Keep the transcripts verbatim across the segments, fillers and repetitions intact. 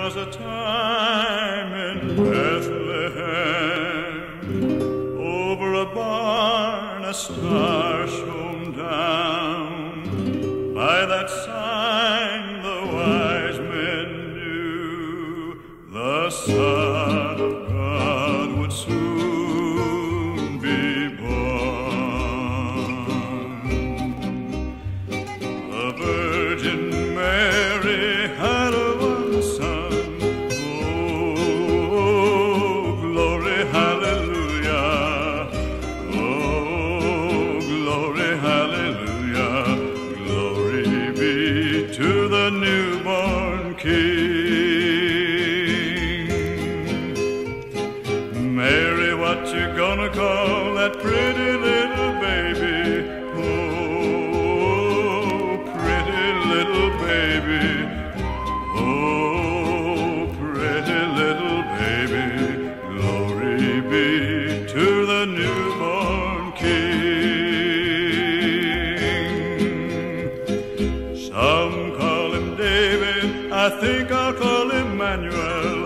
was a time in Bethlehem, over a barn a star shone down. By that sign the wise men knew the Son of God would soon be born. The Virgin Mary had a one son. Oh, glory, hallelujah. Oh, glory, hallelujah. Glory be to the newborn King. Mary, what you gonna call that pretty little baby? Oh, pretty little baby. Oh, pretty little baby. Glory be to the newborn King. Some call him David, I think I'll call him Emmanuel.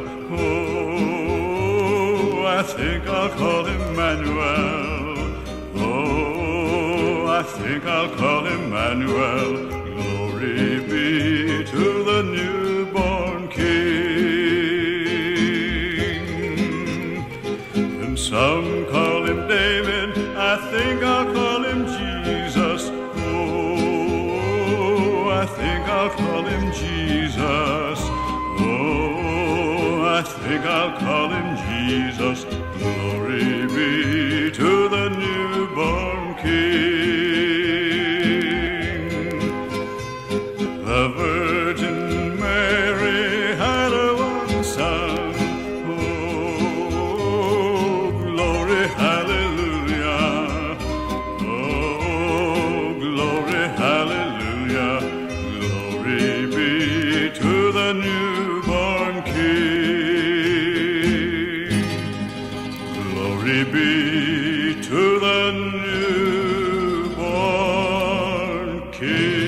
Oh, I think I'll call him Emmanuel. Oh, I think I'll call him Emmanuel. Glory be to the newborn King. And some call him David, I think I'll call him Jesus. Oh, I think I'll call him Jesus. Oh, I think I'll call him Jesus. Glory be to the newborn King. The Virgin Mary had a one son. Oh, glory, hallelujah. Oh, glory, hallelujah. Glory be to the newborn King. Glory be to the newborn King.